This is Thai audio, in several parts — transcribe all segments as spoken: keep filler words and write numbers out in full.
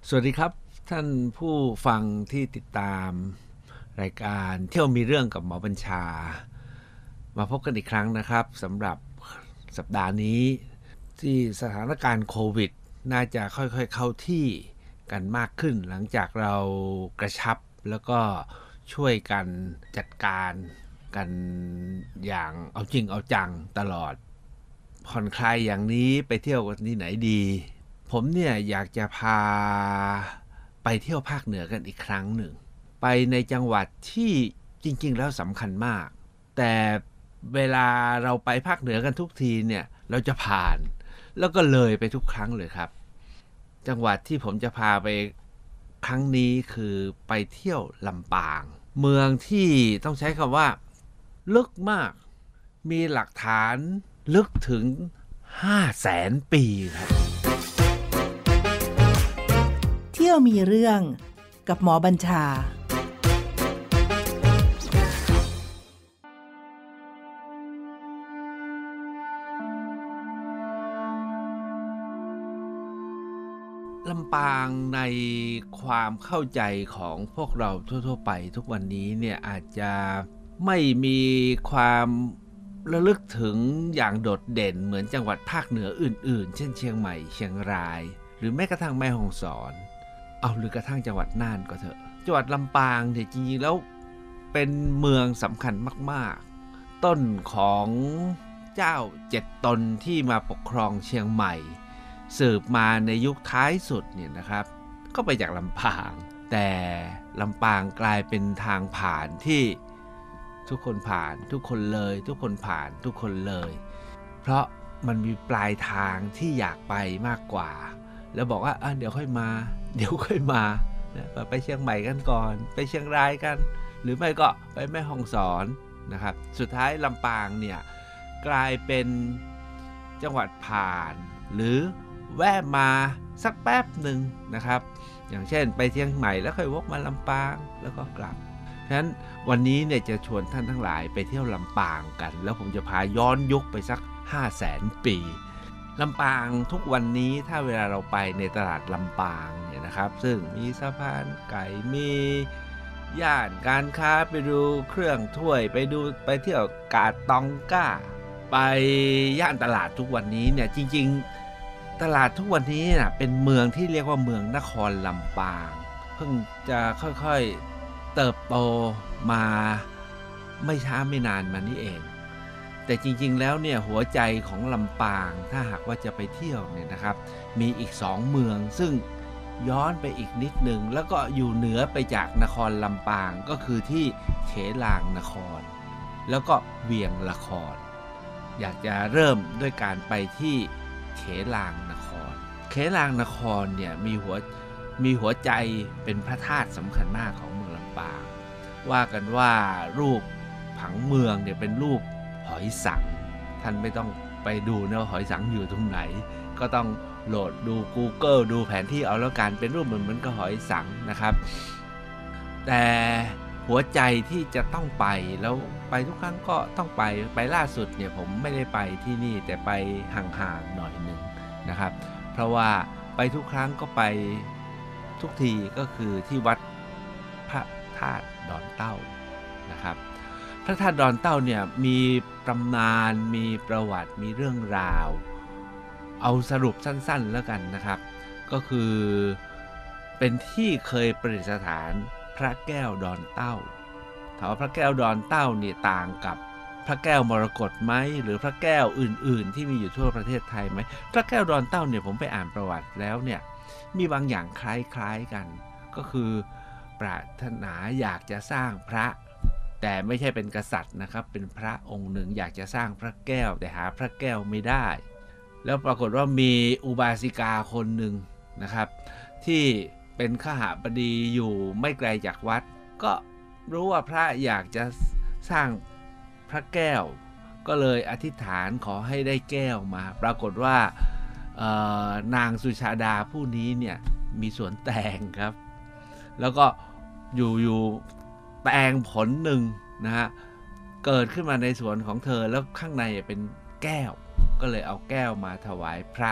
สวัสดีครับท่านผู้ฟังที่ติดตามรายการเที่ยวมีเรื่องกับหมอบัญชามาพบกันอีกครั้งนะครับสำหรับสัปดาห์นี้ที่สถานการณ์โควิดน่าจะค่อยๆเข้าที่กันมากขึ้นหลังจากเรากระชับแล้วก็ช่วยกันจัดการกันอย่างเอาจริงเอาจังตลอดผ่อนคลายอย่างนี้ไปเที่ยวกันที่ไหนดีผมเนี่ยอยากจะพาไปเที่ยวภาคเหนือกันอีกครั้งหนึ่งไปในจังหวัดที่จริงๆแล้วสำคัญมากแต่เวลาเราไปภาคเหนือกันทุกทีเนี่ยเราจะผ่านแล้วก็เลยไปทุกครั้งเลยครับจังหวัดที่ผมจะพาไปครั้งนี้คือไปเที่ยวลำปางเมืองที่ต้องใช้คำว่าลึกมากมีหลักฐานลึกถึงห้าแสนปีครับเที่ยวมีเรื่องกับหมอบัญชาลำปางในความเข้าใจของพวกเราทั่วๆไปทุกวันนี้เนี่ยอาจจะไม่มีความระลึกถึงอย่างโดดเด่นเหมือนจังหวัดภาคเหนืออื่นๆเช่นเชียงใหม่เชียงรายหรือแม้กระทั่งแม่ฮ่องสอนเอาหรือกระทั่งจังหวัดน่านก็เถอะจังหวัดลำปางเนี่ยจริงๆแล้วเป็นเมืองสำคัญมากๆต้นของเจ้าเจ็ดตนที่มาปกครองเชียงใหม่สืบมาในยุคท้ายสุดเนี่ยนะครับก็ไปจากลำปางแต่ลำปางกลายเป็นทางผ่านที่ทุกคนผ่านทุกคนเลยทุกคนผ่านทุกคนเลยเพราะมันมีปลายทางที่อยากไปมากกว่าแล้วบอกว่าเดี๋ยวค่อยมาเดี๋ยวค่อยมาไปเชียงใหม่กันก่อนไปเชียงรายกันหรือไม่ก็ไปแม่ฮ่องสอนนะครับสุดท้ายลำปางเนี่ยกลายเป็นจังหวัดผ่านหรือแวะมาสักแป๊บหนึ่งนะครับอย่างเช่นไปเชียงใหม่แล้วค่อยวกมาลำปางแล้วก็กลับฉะนั้นวันนี้เนี่ยจะชวนท่านทั้งหลายไปเที่ยวลำปางกันแล้วผมจะพาย้อนยุคไปสักห้าแสนปีลำปางทุกวันนี้ถ้าเวลาเราไปในตลาดลำปางเนี่ยนะครับซึ่งมีสะพานไก่มีย่านการค้าไปดูเครื่องถ้วยไปดูไปเที่ยวกาดตองก้าไปย่านตลาดทุกวันนี้เนี่ยจริงๆตลาดทุกวันนี้นะเป็นเมืองที่เรียกว่าเมืองนครลำปางเพิ่งจะค่อยๆเติบโตมาไม่ช้าไม่นานมานี้เองแต่จริงๆแล้วเนี่ยหัวใจของลำปางถ้าหากว่าจะไปเที่ยวเนี่ยนะครับมีอีกสองเมืองซึ่งย้อนไปอีกนิดนึงแล้วก็อยู่เหนือไปจากนครลำปางก็คือที่เขลางนครแล้วก็เวียงละครอยากจะเริ่มด้วยการไปที่เขลางนครเขลางนครเนี่ยมีหัวมีหัวใจเป็นพระธาตุสำคัญมากของเมืองลำปางว่ากันว่ารูปผังเมืองเนี่ยเป็นรูปหอยสังท่านไม่ต้องไปดูนะว่าหอยสังอยู่ตรงไหนก็ต้องโหลดดู Google ดูแผนที่เอาแล้วกันเป็นรูปเหมือนเหมือนกับหอยสังนะครับแต่หัวใจที่จะต้องไปแล้วไปทุกครั้งก็ต้องไปไปล่าสุดเนี่ยผมไม่ได้ไปที่นี่แต่ไปห่างๆหน่อยหนึ่งนะครับเพราะว่าไปทุกครั้งก็ไปทุกทีก็คือที่วัดพระธาตุดอนเต้านะครับพระธาตุดอนเต้าเนี่ยมีตำนานมีประวัติมีเรื่องราวเอาสรุปสั้นๆแล้วกันนะครับก็คือเป็นที่เคยประดิษฐานพระแก้วดอนเต้าถามว่าพระแก้วดอนเต้าเนี่ยต่างกับพระแก้วมรกตไหมหรือพระแก้วอื่นๆที่มีอยู่ทั่วประเทศไทยไหมพระแก้วดอนเต้าเนี่ยผมไปอ่านประวัติแล้วเนี่ยมีบางอย่างคล้ายๆกันก็คือปรารถนาอยากจะสร้างพระแต่ไม่ใช่เป็นกษัตริย์นะครับเป็นพระองค์หนึ่งอยากจะสร้างพระแก้วแต่หาพระแก้วไม่ได้แล้วปรากฏว่ามีอุบาสิกาคนหนึ่งนะครับที่เป็นขหบดีอยู่ไม่ไกลจากวัดก็รู้ว่าพระอยากจะสร้างพระแก้วก็เลยอธิษฐานขอให้ได้แก้วมาปรากฏว่านางสุชาดาผู้นี้เนี่ยมีสวนแตงครับแล้วก็อยู่ๆแตงผลหนึ่งนะฮะเกิดขึ้นมาในสวนของเธอแล้วข้างในเป็นแก้วก็เลยเอาแก้วมาถวายพระ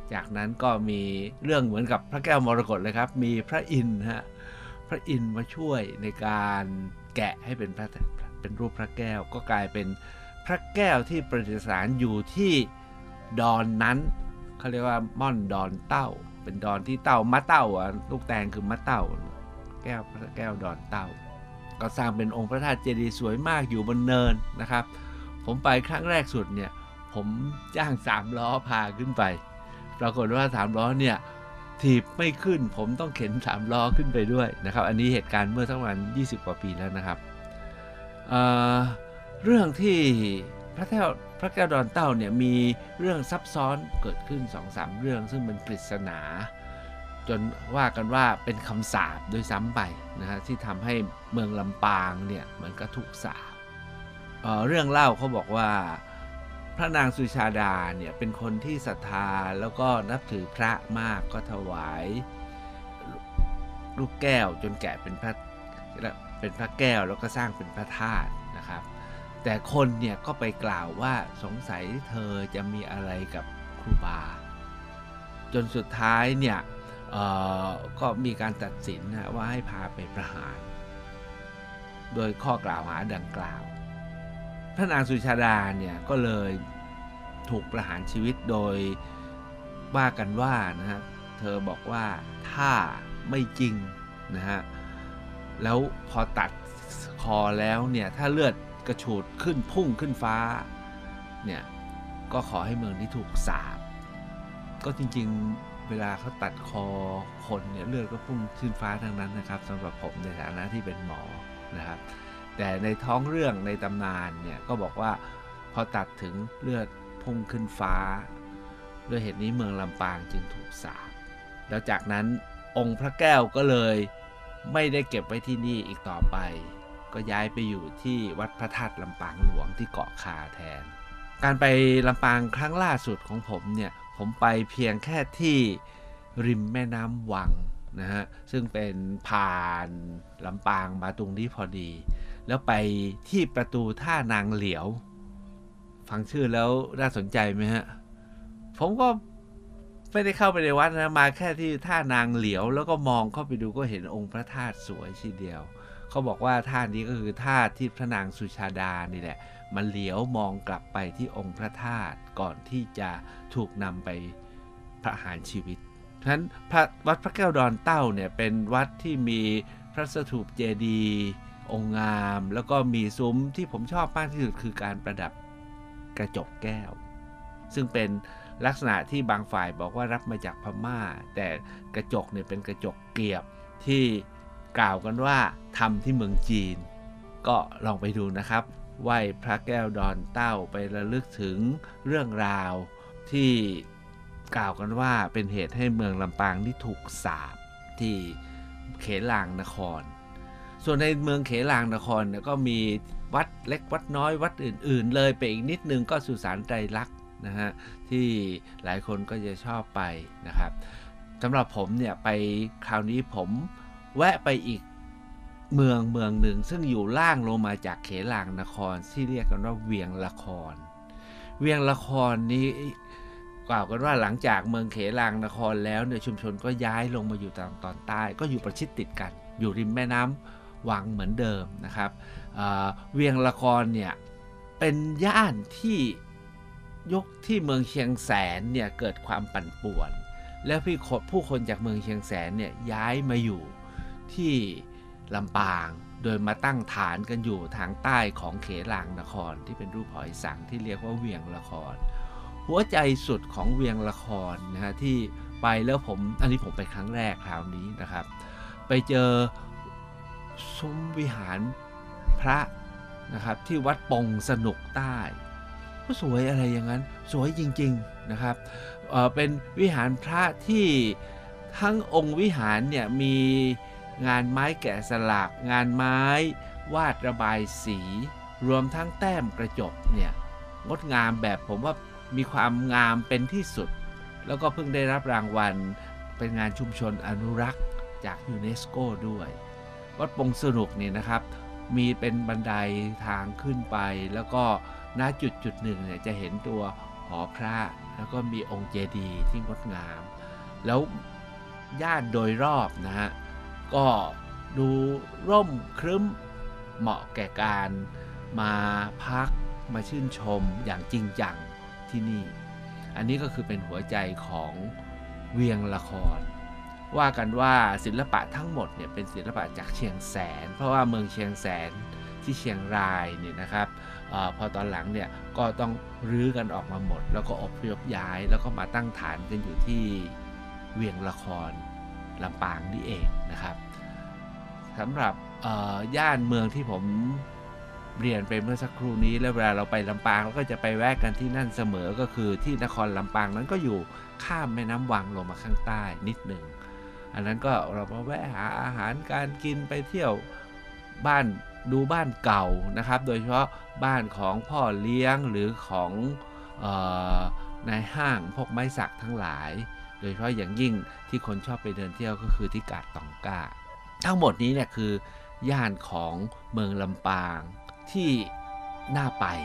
จากนั้นก็มีเรื่องเหมือนกับพระแก้วมรกตเลยครับมีพระอินทร์ฮะพระอินทร์มาช่วยในการแกะให้เป็นพระเป็นรูปพระแก้วก็กลายเป็นพระแก้วที่ประดิษฐานอยู่ที่ดอนนั้นเขาเรียกว่าม่อนดอนเต้าเป็นดอนที่เต้ามะเต้าอ่ะลูกแตงคือมะเต้าแก้วพระแก้วดอนเต้าก็สร้างเป็นองค์พระธาตุเจดีย์สวยมากอยู่บนเนินนะครับผมไปครั้งแรกสุดเนี่ยผมจ้างสามล้อพาขึ้นไปปรากฏว่าสามล้อเนี่ยถีบไม่ขึ้นผมต้องเข็นสามล้อขึ้นไปด้วยนะครับอันนี้เหตุการณ์เมื่อสักประมาณยี่สิบกว่าปีแล้วนะครับ เอ่อ เรื่องที่พระแก้วพระแก้วดอนเต้าเนี่ยมีเรื่องซับซ้อนเกิดขึ้น สองสาม เรื่องซึ่งเป็นปริศนาจนว่ากันว่าเป็นคำสาปโดยซ้ำไปนะฮะที่ทำให้เมืองลำปางเนี่ยเหมือนกับถูกสาป เอ่อ เรื่องเล่าเขาบอกว่าพระนางสุชาดาเนี่ยเป็นคนที่ศรัทธาแล้วก็นับถือพระมากก็ถวายลูกแก้วจนแกะเป็นพระเป็นพระแก้วแล้วก็สร้างเป็นพระธาตุนะครับแต่คนเนี่ยก็ไปกล่าวว่าสงสัยเธอจะมีอะไรกับครูบาจนสุดท้ายเนี่ยก็มีการตัดสินนะว่าให้พาไปประหารโดยข้อกล่าวหาดังกล่าวพระนางสุชาดาเนี่ยก็เลยถูกประหารชีวิตโดยว่ากันว่านะฮะเธอบอกว่าถ้าไม่จริงนะฮะแล้วพอตัดคอแล้วเนี่ยถ้าเลือดกระฉูดขึ้นพุ่งขึ้นฟ้าเนี่ยก็ขอให้เมืองนี้ถูกสาปก็จริงๆเวลาเขาตัดคอคนเนี่ยเลือดก็พุ่งขึ้นฟ้าทั้งนั้นนะครับสำหรับผมในฐานะที่เป็นหมอนะครับแต่ในท้องเรื่องในตำนานเนี่ยก็บอกว่าพอตัดถึงเลือดพุ่งขึ้นฟ้าด้วยเหตุนี้เมืองลำปางจึงถูกสาปแล้วจากนั้นองค์พระแก้วก็เลยไม่ได้เก็บไว้ที่นี่อีกต่อไปก็ย้ายไปอยู่ที่วัดพระธาตุลำปางหลวงที่เกาะคาแทนการไปลำปางครั้งล่าสุดของผมเนี่ยผมไปเพียงแค่ที่ริมแม่น้ำวังนะฮะซึ่งเป็นผ่านลำปางมาตรงนี้พอดีแล้วไปที่ประตูท่านางเหลียวฟังชื่อแล้วน่าสนใจไหมฮะผมก็ไม่ได้เข้าไปในวัดนะมาแค่ที่ท่านางเหลียวแล้วก็มองเข้าไปดูก็เห็นองค์พระธาตุสวยทีเดียวเขาบอกว่าท่านี้ก็คือท่าที่พระนางสุชาดานี่แหละมันเหลียวมองกลับไปที่องค์พระธาตุก่อนที่จะถูกนำไปประหารชีวิตฉะนั้นวัดพระแก้วดอนเต้าเนี่ยเป็นวัดที่มีพระสถูปเจดีย์องค์งามแล้วก็มีซุ้มที่ผมชอบมากที่สุดคือการประดับกระจกแก้วซึ่งเป็นลักษณะที่บางฝ่ายบอกว่ารับมาจากพม่าแต่กระจกเนี่ยเป็นกระจกเกลียบที่กล่าวกันว่าทำที่เมืองจีนก็ลองไปดูนะครับไหว้พระแก้วดอนเต้าไประลึกถึงเรื่องราวที่กล่าวกันว่าเป็นเหตุให้เมืองลำปางที่ถูกสาปที่เขลางนครส่วนในเมืองเขลางนครเนี่ยก็มีวัดเล็กวัดน้อยวัดอื่นๆเลยไปอีกนิดนึงก็สุสานไตรลักษณ์นะฮะที่หลายคนก็จะชอบไปนะครับสำหรับผมเนี่ยไปคราวนี้ผมแวะไปอีกเมืองเมืองหนึ่งซึ่งอยู่ล่างลงมาจากเขลางนครที่เรียกกันว่าเวียงละครเวียงละครนี้กล่าวกันว่าหลังจากเมืองเขลางนครแล้วเนี่ยชุมชนก็ย้ายลงมาอยู่ทางตอนใต้ก็อยู่ประชิดติดกันอยู่ริมแม่น้ำวังเหมือนเดิมนะครับเอ่อเวียงละครเนี่ยเป็นย่านที่ยกที่เมืองเชียงแสนเนี่ยเกิดความปั่นป่วนแล้วผู้คนจากเมืองเชียงแสนเนี่ยย้ายมาอยู่ที่ลำปางโดยมาตั้งฐานกันอยู่ทางใต้ของเขลางนครที่เป็นรูปหอยสังที่เรียกว่าเวียงละครหัวใจสุดของเวียงละครนะฮะที่ไปแล้วผมอันนี้ผมไปครั้งแรกคราวนี้นะครับไปเจอซุ้มวิหารพระนะครับที่วัดปงสนุกใต้ก็สวยอะไรอย่างนั้นสวยจริงๆนะครับเอ่อเป็นวิหารพระที่ทั้งองค์วิหารเนี่ยมีงานไม้แกะสลักงานไม้วาดระบายสีรวมทั้งแต้มกระจกเนี่ยงดงามแบบผมว่ามีความงามเป็นที่สุดแล้วก็เพิ่งได้รับรางวัลเป็นงานชุมชนอนุรักษ์จากยูเนสโกด้วยวัดปงสนุกเนี่ยนะครับมีเป็นบันไดทางขึ้นไปแล้วก็ณจุดจุดหนึ่งเนี่ยจะเห็นตัวหอพระแล้วก็มีองค์เจดีย์ที่งดงามแล้วย่านโดยรอบนะฮะก็ดูร่มครึ้มเหมาะแก่การมาพักมาชื่นชมอย่างจริงจังที่นี่อันนี้ก็คือเป็นหัวใจของเวียงละครว่ากันว่าศิลปะทั้งหมดเนี่ยเป็นศิลปะจากเชียงแสนเพราะว่าเมืองเชียงแสนที่เชียงรายเนี่ยนะครับอพอตอนหลังเนี่ยก็ต้องรื้อกันออกมาหมดแล้วก็อพยพย้ายแล้วก็มาตั้งฐานกันอยู่ที่เวียงละครลำปางนี่เองนะครับสำหรับย่านเมืองที่ผมเรียนไปเมื่อสักครู่นี้แล้วเวลาเราไปลำปางเราก็จะไปแวะกันที่นั่นเสมอก็คือที่นครลำปางนั้นก็อยู่ข้ามแม่น้ำวังลงมาข้างใต้นิดหนึ่งอันนั้นก็เราไปแวะหาอาหารการกินไปเที่ยวบ้านดูบ้านเก่านะครับโดยเฉพาะบ้านของพ่อเลี้ยงหรือของเอ่อนายห้างพวกไม้สักทั้งหลายโดยเฉพาะอย่างยิ่งที่คนชอบไปเดินเที่ยวก็คือที่กาดตองกาทั้งหมดนี้เนี่ยคือย่านของเมืองลำปางที่น่าไป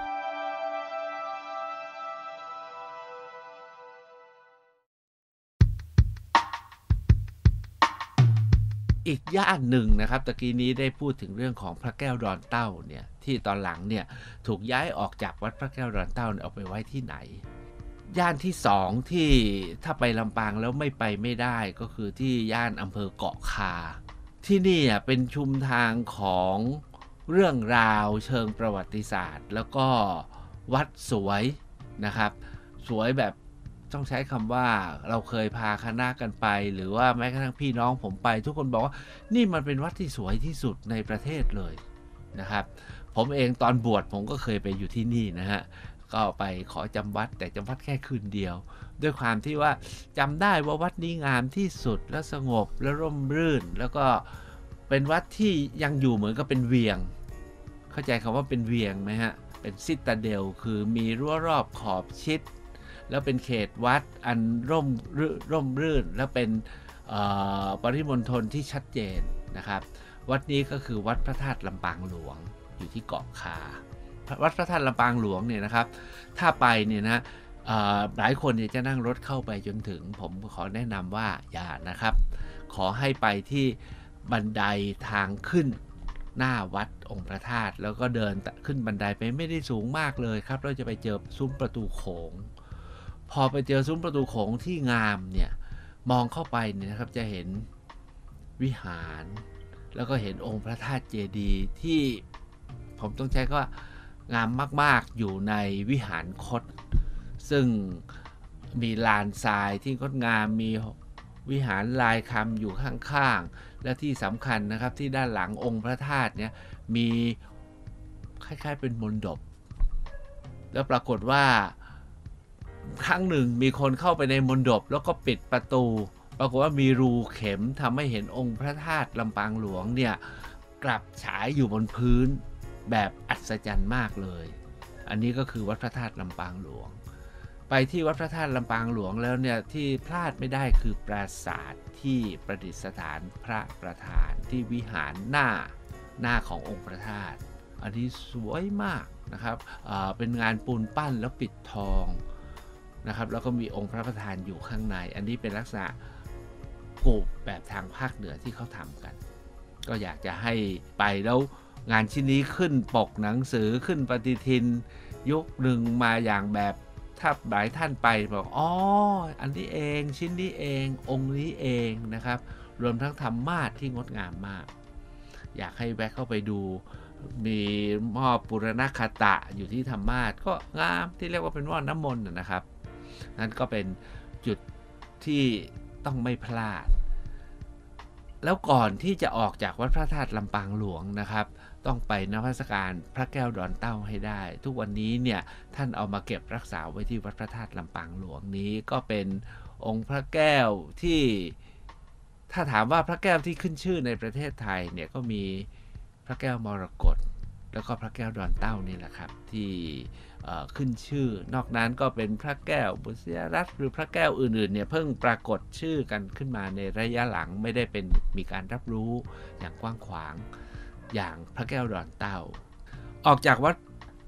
อีกย่านหนึ่งนะครับตะกี้นี้ได้พูดถึงเรื่องของพระแก้วดอนเต้าเนี่ยที่ตอนหลังเนี่ยถูกย้ายออกจากวัดพระแก้วดอนเต้าเอาไปไว้ที่ไหนย่านที่สองที่ถ้าไปลำปางแล้วไม่ไปไม่ได้ก็คือที่ย่านอำเภอเกาะคาที่นี่เป็นชุมทางของเรื่องราวเชิงประวัติศาสตร์แล้วก็วัดสวยนะครับสวยแบบต้องใช้คำว่าเราเคยพาคณะกันไปหรือว่าแม้กระทั่งพี่น้องผมไปทุกคนบอกว่านี่มันเป็นวัดที่สวยที่สุดในประเทศเลยนะครับผมเองตอนบวชผมก็เคยไปอยู่ที่นี่นะฮะก็ไปขอจำวัดแต่จำวัดแค่คืนเดียวด้วยความที่ว่าจำได้ว่าวัดนี้งามที่สุดและสงบและร่มรื่นแล้วก็เป็นวัดที่ยังอยู่เหมือนกับเป็นเวียงเข้าใจคำว่าเป็นเวียงไหมฮะเป็นซิตาเดลคือมีรั้วรอบขอบชิดแล้วเป็นเขตวัดอันร่มร่มรื่นและเป็นปริมณฑลที่ชัดเจนนะครับวัดนี้ก็คือวัดพระธาตุลำปางหลวงอยู่ที่เกาะคาวัดพระธาตุลำปางหลวงเนี่ยนะครับถ้าไปเนี่ยนะหลายคนเนี่ยจะนั่งรถเข้าไปจนถึงผมขอแนะนำว่าอย่านะครับขอให้ไปที่บันไดทางขึ้นหน้าวัดองค์พระธาตุแล้วก็เดินขึ้นบันไดไปไม่ได้สูงมากเลยครับเราจะไปเจอซุ้มประตูโขงพอไปเจอซุ้มประตูโขงที่งามเนี่ยมองเข้าไปเนี่ยนะครับจะเห็นวิหารแล้วก็เห็นองค์พระธาตุเจดีย์ที่ผมต้องใช้ก็งามมากๆอยู่ในวิหารคดซึ่งมีลานทรายที่งดงามมีวิหารลายคำอยู่ข้างๆและที่สำคัญนะครับที่ด้านหลังองค์พระธาตุเนี่ยมีคล้ายๆเป็นมณฑปแล้วปรากฏว่าครั้งหนึ่งมีคนเข้าไปในมณฑปแล้วก็ปิดประตูปรากฏว่ามีรูเข็มทำให้เห็นองค์พระธาตุลำปางหลวงเนี่ยกลับฉายอยู่บนพื้นแบบอัศจรรย์มากเลยอันนี้ก็คือวัดพระธาตุลำปางหลวงไปที่วัดพระธาตุลำปางหลวงแล้วเนี่ยที่พลาดไม่ได้คือปราสาทที่ประดิษฐานพระประธานที่วิหารหน้าหน้าขององค์พระธาตุอันนี้สวยมากนะครับเป็นงานปูนปั้นแล้วปิดทองนะครับแล้วก็มีองค์พระประธานอยู่ข้างในอันนี้เป็นลักษณะกูบแบบทางภาคเหนือที่เขาทำกันก็อยากจะให้ไปแล้วงานชิ้นนี้ขึ้นปกหนังสือขึ้นปฏิทินยุคหนึ่งมาอย่างแบบถ้าหลายท่านไปบอกอ๋ออันนี้เองชิ้นนี้เององค์นี้เองนะครับรวมทั้งธรรมาสน์ที่งดงามมากอยากให้แวะเข้าไปดูมีหม้อปุรณคตะอยู่ที่ธรรมาสน์ก็งามที่เรียกว่าเป็นหม้อน้ำมนต์นะครับนั่นก็เป็นจุดที่ต้องไม่พลาดแล้วก่อนที่จะออกจากวัดพระธาตุลำปางหลวงนะครับต้องไปนมัสการพระแก้วดอนเต้าให้ได้ทุกวันนี้เนี่ยท่านเอามาเก็บรักษาไว้ที่วัดพระธาตุลำปางหลวงนี้ก็เป็นองค์พระแก้วที่ถ้าถามว่าพระแก้วที่ขึ้นชื่อในประเทศไทยเนี่ยก็มีพระแก้วมรกตแล้วก็พระแก้วดอนเต้านี่แหละครับที่ขึ้นชื่อนอกนั้นก็เป็นพระแก้วบุษยรัตน์หรือพระแก้วอื่นๆเนี่ยเพิ่งปรากฏชื่อกันขึ้นมาในระยะหลังไม่ได้เป็นมีการรับรู้อย่างกว้างขวางอย่างพระแก้วดอนเต้าออกจากวัด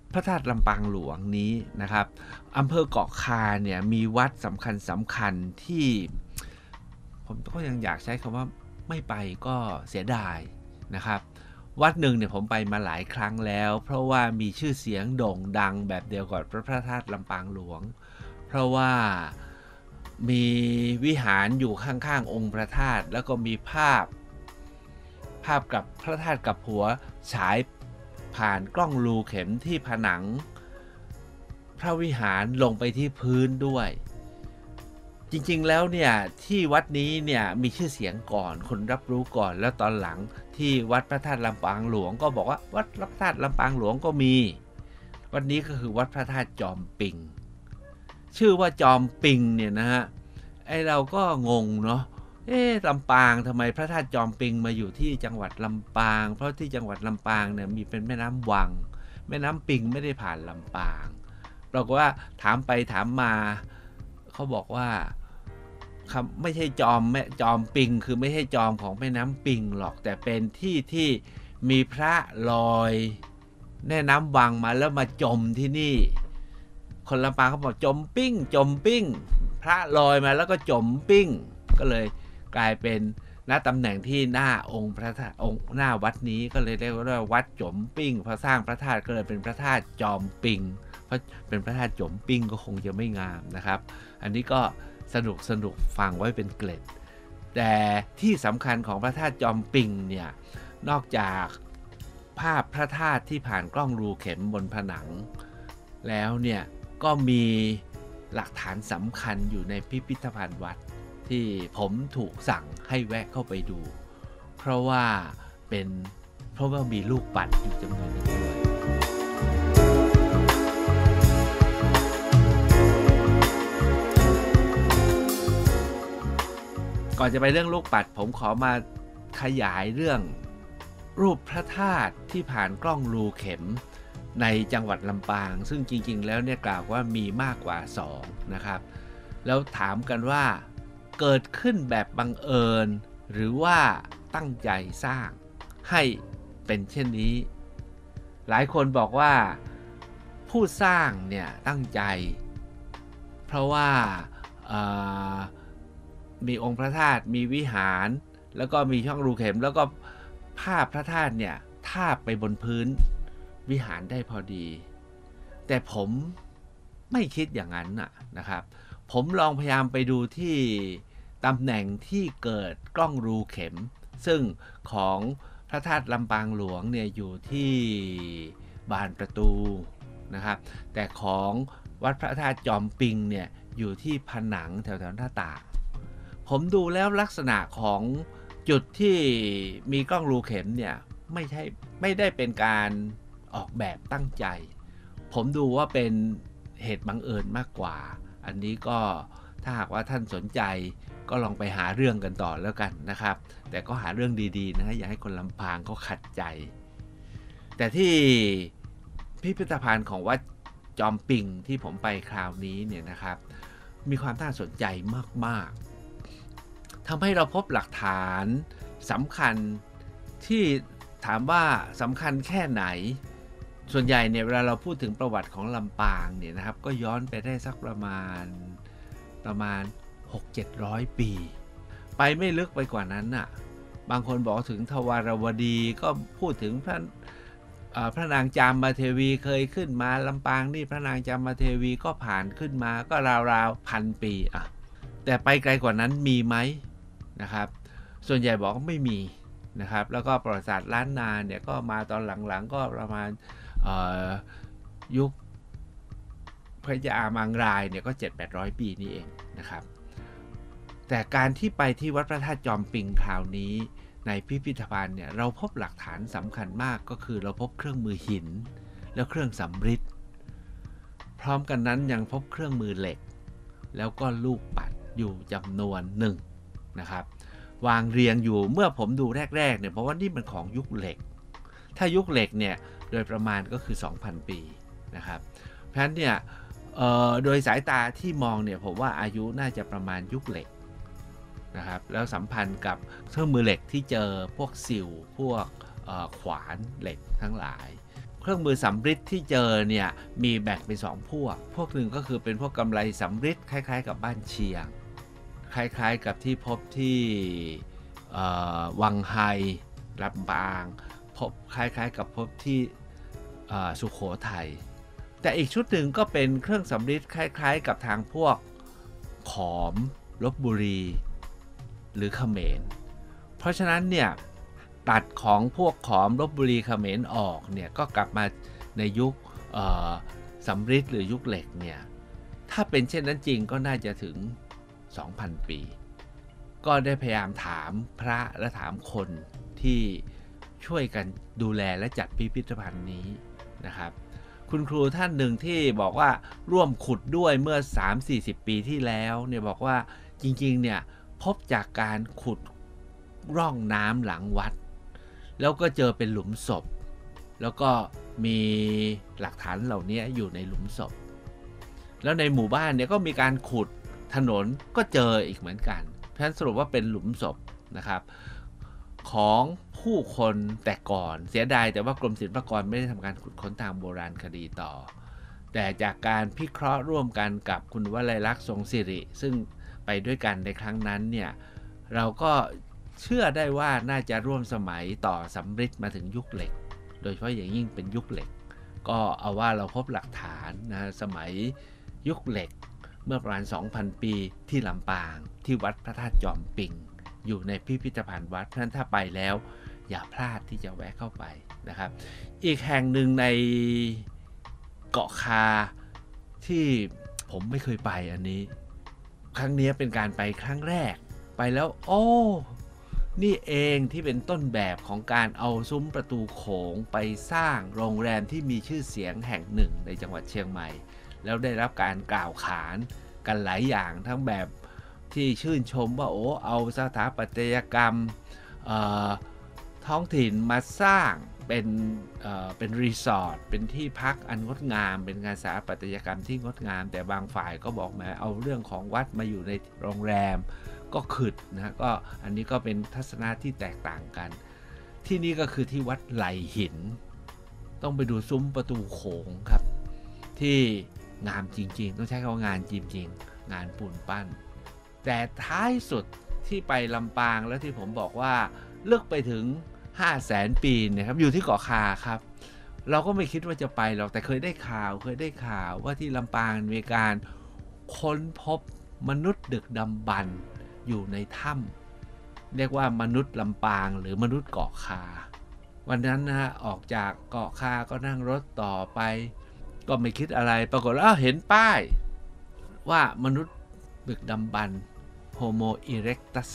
พระธาตุลำปางหลวงนี้นะครับอำเภอเกาะคาเนี่ยมีวัดสำคัญสำคัญที่ผมก็ยังอยากใช้คำว่าไม่ไปก็เสียดายนะครับวัดหนึ่งเนี่ยผมไปมาหลายครั้งแล้วเพราะว่ามีชื่อเสียงโด่งดังแบบเดียวกับพระธาตุลำปางหลวงเพราะว่ามีวิหารอยู่ข้างๆองค์พระธาตุแล้วก็มีภาพภาพกับพระธาตุกับหัวฉายผ่านกล้องรูเข็มที่ผนังพระวิหารลงไปที่พื้นด้วยจริงๆแล้วเนี่ยที่วัดนี้เนี่ยมีชื่อเสียงก่อนคนรับรู้ก่อนแล้วตอนหลังที่วัดพระธาตุลำปางหลวงก็บอกว่าวัดพระธาตุลำปางหลวงก็มีวัดนี้ก็คือวัดพระธาตุจอมปิงชื่อว่าจอมปิงเนี่ยนะฮะไอเราก็งงเนาะเอ๊ะลำปางทำไมพระธาตุจอมปิงมาอยู่ที่จังหวัดลำปางเพราะที่จังหวัดลำปางเนี่ยมีเป็นแม่น้ำวังแม่น้ำปิงไม่ได้ผ่านลำปางเราก็ว่าถามไปถามมาเขาบอกว่าไม่ใช่จอมแม่จอมปิงคือไม่ใช่จอมของแม่น้ำปิงหรอกแต่เป็นที่ที่มีพระลอยแม่น้ำวังมาแล้วมาจมที่นี่คนลำปางเขาบอกจมปิ้งจมปิ้งพระลอยมาแล้วก็จมปิ้งก็เลยกลายเป็นณตำแหน่งที่หน้าองค์พระธาตุองค์หน้าวัดนี้ก็เลยเรียกว่าวัดจมปิ้งพอสร้างพระธาตุก็เลยเป็นพระธาตุจอมปิงเพราะเป็นพระธาตุจมปิ้งก็คงจะไม่งามนะครับอันนี้ก็สนุกสนุกฟังไว้เป็นเกล็ดแต่ที่สำคัญของพระธาตุจอมปิงเนี่ยนอกจากภาพพระธาตุที่ผ่านกล้องรูเข็มบนผนังแล้วเนี่ยก็มีหลักฐานสำคัญอยู่ในพิพิธภัณฑ์วัดที่ผมถูกสั่งให้แวะเข้าไปดูเพราะว่าเป็นเพราะว่ามีลูกปัดอยู่จำนวนหนึ่งด้วยก่อนจะไปเรื่องลูกปัดผมขอมาขยายเรื่องรูปพระธาตุที่ผ่านกล้องรูเข็มในจังหวัดลำปางซึ่งจริงๆแล้วเนี่ยกล่าวว่ามีมากกว่าสองนะครับแล้วถามกันว่าเกิดขึ้นแบบบังเอิญหรือว่าตั้งใจสร้างให้เป็นเช่นนี้หลายคนบอกว่าผู้สร้างเนี่ยตั้งใจเพราะว่ามีองค์พระธาตุมีวิหารแล้วก็มีช่องรูเข็มแล้วก็ภาพพระธาตุเนี่ยทาบไปบนพื้นวิหารได้พอดีแต่ผมไม่คิดอย่างนั้นน่ะนะครับผมลองพยายามไปดูที่ตำแหน่งที่เกิดกล้องรูเข็มซึ่งของพระธาตุลำปางหลวงเนี่ยอยู่ที่บานประตูนะครับแต่ของวัดพระธาตุจอมปิงเนี่ยอยู่ที่ผนังแถวๆหน้าต่างผมดูแล้วลักษณะของจุดที่มีกล้องรูเข็มเนี่ยไม่ใช่ไม่ได้เป็นการออกแบบตั้งใจผมดูว่าเป็นเหตุบังเอิญมากกว่าอันนี้ก็ถ้าหากว่าท่านสนใจก็ลองไปหาเรื่องกันต่อแล้วกันนะครับแต่ก็หาเรื่องดีๆนะอย่าให้คนลำปางเขาขัดใจแต่ที่พิพิธภัณฑ์ของวัดจอมปิงที่ผมไปคราวนี้เนี่ยนะครับมีความน่าสนใจมากๆทำให้เราพบหลักฐานสำคัญที่ถามว่าสำคัญแค่ไหนส่วนใหญ่เนี่ยเวลาเราพูดถึงประวัติของลำปางเนี่ยนะครับก็ย้อนไปได้สักประมาณประมาณ หกเจ็ดร้อย ปีไปไม่ลึกไปกว่านั้นน่ะบางคนบอกถึงทวารวดีก็พูดถึงพระพระนางจามเทวีเคยขึ้นมาลำปางนี่พระนางจามเทวีก็ผ่านขึ้นมาก็ราวๆพันปีอ่ะแต่ไปไกลกว่านั้นมีไหมนะครับส่วนใหญ่บอกว่าไม่มีนะครับแล้วก็ประวัติศาสตร์ล้านนาเนี่ยก็มาตอนหลังๆก็ประมาณยุคพระยามังรายเนี่ยก็ เจ็ดถึงแปดร้อย ปีนี่เองนะครับแต่การที่ไปที่วัดพระธาตุจอมปิงคราวนี้ในพิพิธภัณฑ์เนี่ยเราพบหลักฐานสำคัญมากก็คือเราพบเครื่องมือหินและเครื่องสำริดพร้อมกันนั้นยังพบเครื่องมือเหล็กแล้วก็ลูกปัดอยู่จำนวนหนึ่งนะครับวางเรียงอยู่เมื่อผมดูแรกๆเนี่ยเพราะว่านี่มันของยุคเหล็กถ้ายุคเหล็กเนี่ยโดยประมาณก็คือ สองพัน ปีนะครับเพราะฉะนั้นเนี่ยโดยสายตาที่มองเนี่ยผมว่าอายุน่าจะประมาณยุคเหล็กนะครับแล้วสัมพันธ์กับเครื่องมือเหล็กที่เจอพวกสิวพวกขวานเหล็กทั้งหลายเครื่องมือสำริดที่เจอเนี่ยมีแบ่งเป็นสองพวกพวกหนึ่งก็คือเป็นพวกกำไลสำริดคล้ายๆกับบ้านเชียงคล้ายๆกับที่พบที่วังไฮลำปางพบคล้ายๆกับพบที่สุโขทัยแต่อีกชุดหนึ่งก็เป็นเครื่องสำริดคล้ายๆกับทางพวกขอมลพบุรีหรือเขมรเพราะฉะนั้นเนี่ยตัดของพวกขอมลพบุรีเขมรออกเนี่ยก็กลับมาในยุคสำริดหรือยุคเหล็กเนี่ยถ้าเป็นเช่นนั้นจริงก็น่าจะถึง สองพัน ปีก็ได้พยายามถามพระและถามคนที่ช่วยกันดูแลและจัดพิพิธภัณฑ์นี้นะครับคุณครูท่านหนึ่งที่บอกว่าร่วมขุดด้วยเมื่อ สามถึงสี่สิบ ปีที่แล้วเนี่ยบอกว่าจริงๆเนี่ยพบจากการขุดร่องน้ำหลังวัดแล้วก็เจอเป็นหลุมศพแล้วก็มีหลักฐานเหล่านี้อยู่ในหลุมศพแล้วในหมู่บ้านเนี่ยก็มีการขุดถนนก็เจออีกเหมือนกันเพราะฉะนั้นสรุปว่าเป็นหลุมศพนะครับของผู้คนแต่ก่อนเสียดายแต่ว่ากรมศิลปากรไม่ได้ทำการขุดค้นทางโบราณคดีต่อแต่จากการพิเคราะห์ร่วมกันกับคุณวลัยลักษณ์ทรงสิริซึ่งไปด้วยกันในครั้งนั้นเนี่ยเราก็เชื่อได้ว่าน่าจะร่วมสมัยต่อสำริดมาถึงยุคเหล็กโดยเฉพาะอย่างยิ่งเป็นยุคเหล็กก็เอาว่าเราพบหลักฐานนะสมัยยุคเหล็กเมื่อประมาณ สองพัน ปีที่ลำปางที่วัดพระธาตุจอมปิงอยู่ในพิพิธภัณฑ์วัดเพราะฉะนั้นถ้าไปแล้วอย่าพลาดที่จะแวะเข้าไปนะครับอีกแห่งหนึ่งในเกาะคาที่ผมไม่เคยไปอันนี้ครั้งนี้เป็นการไปครั้งแรกไปแล้วโอ้นี่เองที่เป็นต้นแบบของการเอาซุ้มประตูโขงไปสร้างโรงแรมที่มีชื่อเสียงแห่งหนึ่งในจังหวัดเชียงใหม่แล้วได้รับการกล่าวขานกันหลายอย่างทั้งแบบที่ชื่นชมว่าโอ้เอาสถาปัตยกรรมท้องถิ่นมาสร้างเป็นเอ่อเป็นรีสอร์ทเป็นที่พักอันงดงามเป็นงานสถาปัตยกรรมที่งดงามแต่บางฝ่ายก็บอกแม้เอาเรื่องของวัดมาอยู่ในโรงแรมก็ขึดนะก็อันนี้ก็เป็นทัศนะที่แตกต่างกันที่นี่ก็คือที่วัดไหลหินต้องไปดูซุ้มประตูโขงครับที่งามจริงๆต้องใช้คำว่างานจริงๆงานปูนปั้นแต่ท้ายสุดที่ไปลำปางแล้วที่ผมบอกว่าเลือกไปถึง ห้าแสน ปีเนี่ยครับอยู่ที่เกาะคาครับเราก็ไม่คิดว่าจะไปหรอกแต่เคยได้ข่าวเคยได้ข่าวว่าที่ลำปางมีการค้นพบมนุษย์ดึกดำบรรพ์อยู่ในถ้ำเรียกว่ามนุษย์ลำปางหรือมนุษย์เกาะคาวันนั้นนะฮะออกจากเกาะคาก็นั่งรถต่อไปก็ไม่คิดอะไรปรากฏว่าเห็นป้ายว่ามนุษย์ดึกดำบรรพ์ Homo erectus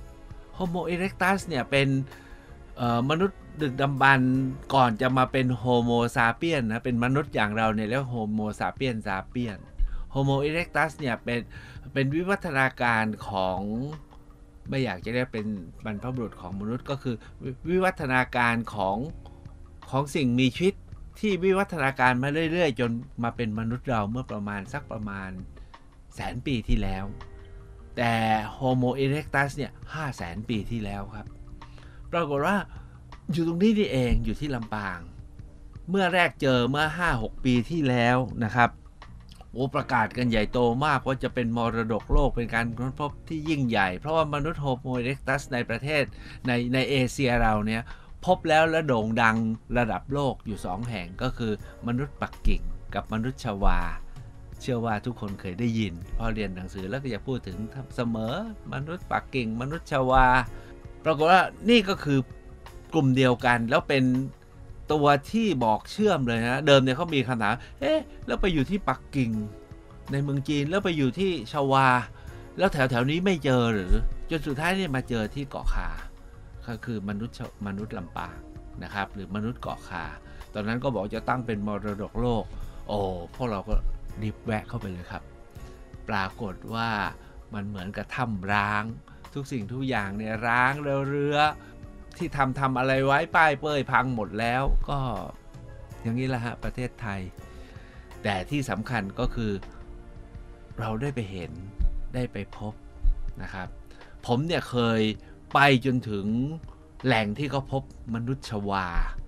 Homo erectus เนี่ยเป็นมนุษย์ดึกดำบรรพ์ก่อนจะมาเป็น Homo sapiens นะเป็นมนุษย์อย่างเราเนี่ยเรียก Homo sapiens sapiens Homo erectus เนี่ยเป็นเป็นวิวัฒนาการของไม่อยากจะเรียกเป็นบรรพบุรุษของมนุษย์ก็คือวิวัฒนาการของของสิ่งมีชีวิตที่วิวัฒนาการมาเรื่อยๆจนมาเป็นมนุษย์เราเมื่อประมาณสักประมาณแสนปีที่แล้วแต่ Homo erectus เนี่ย ห้าแสน ปีที่แล้วครับปรากฏว่าอยู่ตรงนี้นี่เองอยู่ที่ลำปางเมื่อแรกเจอเมื่อ ห้าหก ปีที่แล้วนะครับโอ้ประกาศกันใหญ่โตมากว่าจะเป็นมรดกโลกเป็นการค้นพบที่ยิ่งใหญ่เพราะว่ามนุษย์ Homo erectus ในประเทศในในเอเชียเราเนี่ยพบแล้วและโด่งดังระดับโลกอยู่สองแห่งก็คือมนุษย์ปักกิ่งกับมนุษย์ชวาเชื่อว่าทุกคนเคยได้ยินพอเรียนหนังสือแล้วก็จะพูดถึงเสมอมนุษย์ปักกิ่งมนุษย์ชวาปรากฏว่านี่ก็คือกลุ่มเดียวกันแล้วเป็นตัวที่บอกเชื่อมเลยนะเดิมเนี่ยเขามีคำถามเอ๊ะแล้วไปอยู่ที่ปักกิ่งในเมืองจีนแล้วไปอยู่ที่ชวาแล้วแถวแถวนี้ไม่เจอหรือจนสุดท้ายเนี่ยมาเจอที่เกาะคาก็คือมนุษย์มนุษย์ลำปางนะครับหรือมนุษย์เกาะคาตอนนั้นก็บอกจะตั้งเป็นมรดกโลกโอ้พวกเราก็รีบแวะเข้าไปเลยครับปรากฏว่ามันเหมือนกับถ้ำร้างทุกสิ่งทุกอย่างเนี่ยร้างเรือที่ทำทำอะไรไว้ป้ายเป้ยพังหมดแล้วก็อย่างนี้แหละฮะประเทศไทยแต่ที่สำคัญก็คือเราได้ไปเห็นได้ไปพบนะครับผมเนี่ยเคยไปจนถึงแหล่งที่เขาพบมนุษย์ชวา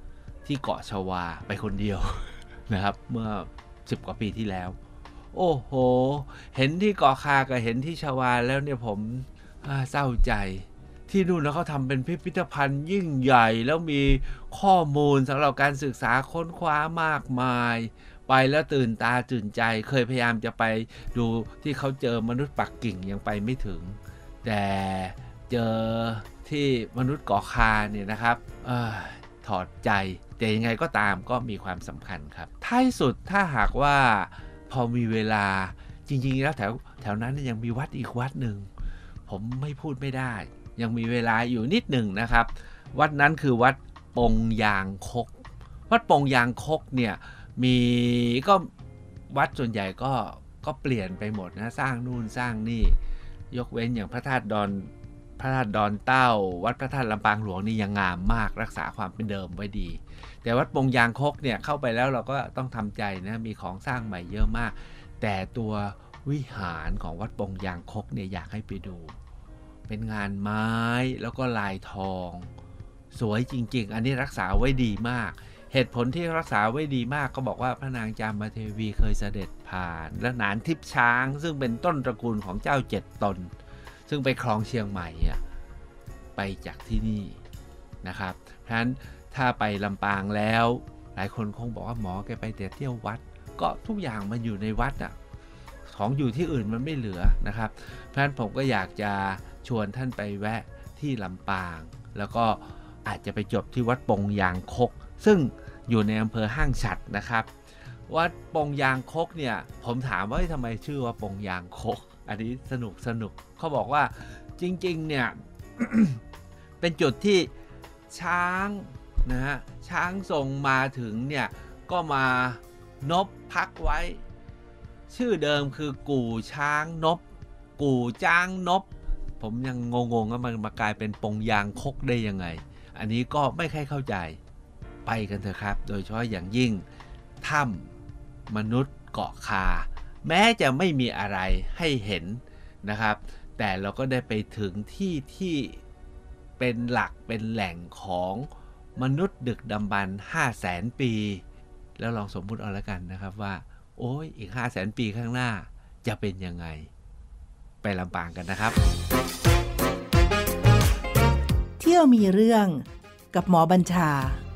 ที่เกาะชวาไปคนเดียว นะครับเมื่อสิบกว่าปีที่แล้วโอ้โหเห็นที่เกาะคากับเห็นที่ชวาแล้วเนี่ยผมเศร้าใจที่นู่นแล้วเขาทำเป็นพิพิธภัณฑ์ยิ่งใหญ่แล้วมีข้อมูลสำหรับการศึกษาค้นคว้ามากมายไปแล้วตื่นตาตื่นใจเคยพยายามจะไปดูที่เขาเจอมนุษย์ปักกิ่งยังไปไม่ถึงแต่เจอที่มนุษย์เกาะคาเนี่ยนะครับเออถอดใจแต่ยังไงก็ตามก็มีความสำคัญครับท้ายสุดถ้าหากว่าพอมีเวลาจริงๆแล้วแถวแถวนั้นยังมีวัดอีกวัดหนึ่งผมไม่พูดไม่ได้ยังมีเวลาอยู่นิดหนึ่งนะครับวัดนั้นคือวัดปงยางคกวัดปงยางคกเนี่ยมีก็วัดส่วนใหญ่ก็ก็เปลี่ยนไปหมดนะสร้างนู่นสร้างนี่ยกเว้นอย่างพระธาตุดอนพระธาตุดอนเต้าวัดพระธาตุลำปางหลวงนี่ยังงามมากรักษาความเป็นเดิมไว้ดีแต่วัดปงยางคกเนี่ยเข้าไปแล้วเราก็ต้องทำใจนะมีของสร้างใหม่เยอะมากแต่ตัววิหารของวัดปงยางคกเนี่ยอยากให้ไปดูเป็นงานไม้แล้วก็ลายทองสวยจริงๆอันนี้รักษาไว้ดีมากเหตุผลที่รักษาไว้ดีมากก็บอกว่าพระนางจามเทวีเคยเสด็จผ่านและหนานทิพย์ช้างซึ่งเป็นต้นตระกูลของเจ้าเจ็ดตนซึ่งไปครองเชียงใหม่ไปจากที่นี่นะครับเพราะฉะนั้นถ้าไปลำปางแล้วหลายคนคงบอกว่าหมอแกไปแต่เที่ยววัดก็ทุกอย่างมันอยู่ในวัดอ่ะของอยู่ที่อื่นมันไม่เหลือนะครับเพราะฉะนั้นผมก็อยากจะชวนท่านไปแวะที่ลำปางแล้วก็อาจจะไปจบที่วัดปงยางคกซึ่งอยู่ในอำเภอห้างฉัตรนะครับวัดปงยางคกเนี่ยผมถามว่าทำไมชื่อว่าปงยางคกอันนี้สนุกสนุกเขาบอกว่าจริงๆเนี่ย เป็นจุดที่ช้างนะฮะช้างทรงมาถึงเนี่ยก็มานบพักไว้ชื่อเดิมคือกู่ช้างนบกู่จ้างนบผมยังงงๆว่ามันมากลายเป็นปงยางคกได้ยังไงอันนี้ก็ไม่ค่อยเข้าใจไปกันเถอะครับโดยเฉพาะอย่างยิ่งถ้ำมนุษย์เกาะคาแม้จะไม่มีอะไรให้เห็นนะครับแต่เราก็ได้ไปถึงที่ที่เป็นหลักเป็นแหล่งของมนุษย์ดึกดำบรรพ์ห้าแสนปีแล้วลองสมมุติเอาละกันนะครับว่าโอ้ยอีกห้าแสนปีข้างหน้าจะเป็นยังไงไปลำปางกันนะครับเที่ยวมีเรื่องกับหมอบัญชา